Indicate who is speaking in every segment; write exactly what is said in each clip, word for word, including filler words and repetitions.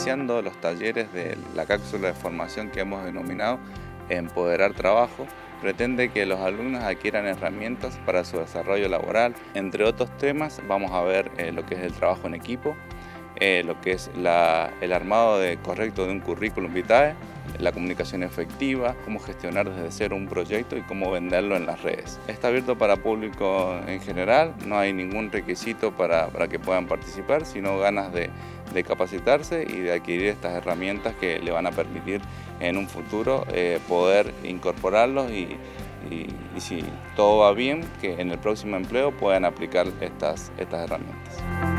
Speaker 1: iniciando los talleres de la cápsula de formación que hemos denominado Empoderar Trabajo. Pretende que los alumnos adquieran herramientas para su desarrollo laboral. Entre otros temas vamos a ver eh, lo que es el trabajo en equipo, eh, lo que es la, el armado de, correcto de un currículum vitae, la comunicación efectiva, cómo gestionar desde cero un proyecto y cómo venderlo en las redes. Está abierto para público en general, no hay ningún requisito para, para que puedan participar, sino ganas de, de capacitarse y de adquirir estas herramientas que le van a permitir en un futuro eh, poder incorporarlos y, y, y si todo va bien, que en el próximo empleo puedan aplicar estas, estas herramientas.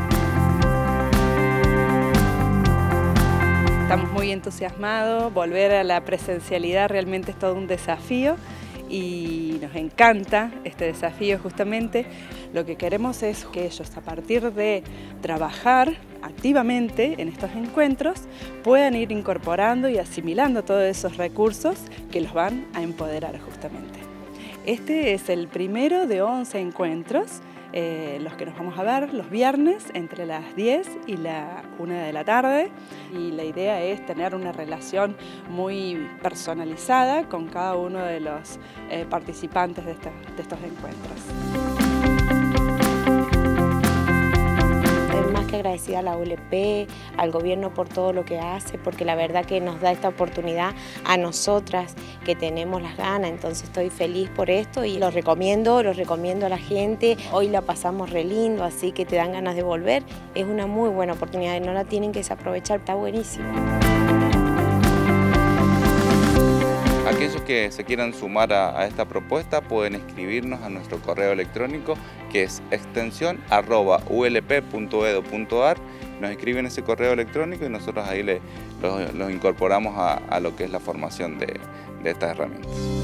Speaker 2: Estamos muy entusiasmados, volver a la presencialidad realmente es todo un desafío y nos encanta este desafío justamente. Lo que queremos es que ellos, a partir de trabajar activamente en estos encuentros, puedan ir incorporando y asimilando todos esos recursos que los van a empoderar justamente. Este es el primero de once encuentros, eh, los que nos vamos a ver los viernes entre las diez y la una de la tarde. Y la idea es tener una relación muy personalizada con cada uno de los eh, participantes de, esta, de estos encuentros.
Speaker 3: Agradecida a la U L P, al gobierno por todo lo que hace, porque la verdad que nos da esta oportunidad a nosotras que tenemos las ganas, entonces estoy feliz por esto y lo recomiendo, lo recomiendo a la gente. Hoy la pasamos re lindo, así que te dan ganas de volver, es una muy buena oportunidad y no la tienen que desaprovechar, está buenísimo.
Speaker 1: Aquellos que se quieran sumar a, a esta propuesta pueden escribirnos a nuestro correo electrónico que es extensión arroba u l p punto edu punto ar. Nos escriben ese correo electrónico y nosotros ahí le, los, los incorporamos a, a lo que es la formación de, de estas herramientas.